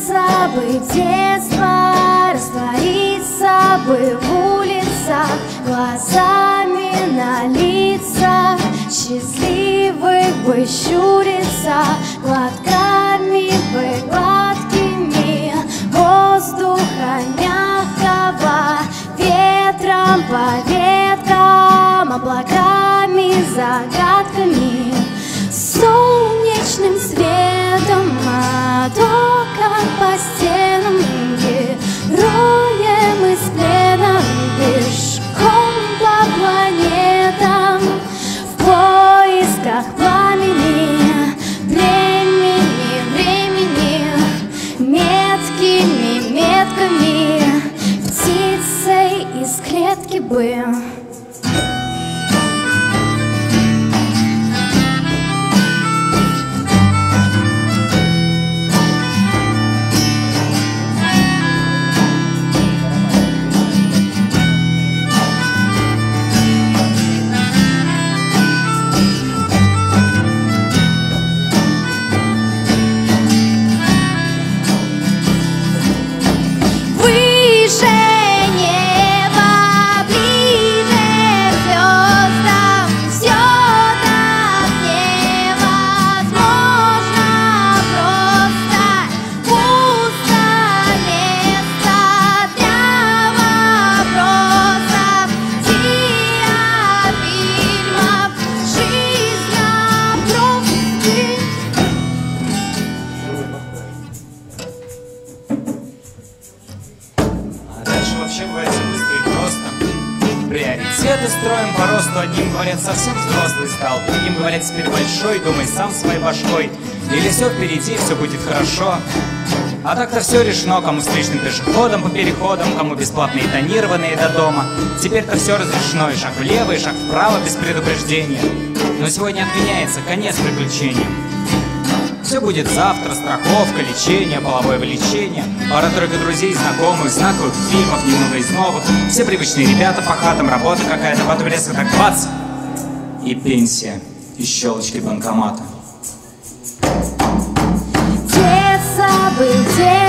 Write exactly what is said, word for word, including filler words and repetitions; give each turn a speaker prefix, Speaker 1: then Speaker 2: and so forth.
Speaker 1: Вернуться бы в детство, раствориться бы в улицах, глазами на лицах счастливых бы щуриться, глотками бы гладкими воздуха мягкого, ветром по веткам, облаками, загадками, солнечным светом от окон по стенам, героем из плена, пешком по планетам, в поисках пламени, времени, времени, меткими метками, птицей из клетки бы.
Speaker 2: Приоритеты строим по росту. Одним говорят, совсем взрослый стал, другим говорят, теперь большой, думай сам своей башкой. Или все впереди, все будет хорошо. А так-то все решено, кому встречным пешеходом по переходам, кому бесплатные тонированные до дома. Теперь-то все разрешено, и шаг влево, и шаг вправо без предупреждения. Но сегодня отменяется, конец приключениям. Все будет завтра, страховка, лечение, половое влечение, пара-тройка друзей, знакомых, знаковых фильмов, немного из новых. Все привычные ребята по хатам, работа какая-то, потом резко так бац! И пенсия, и щелочки банкомата.
Speaker 1: Детство бы, детство.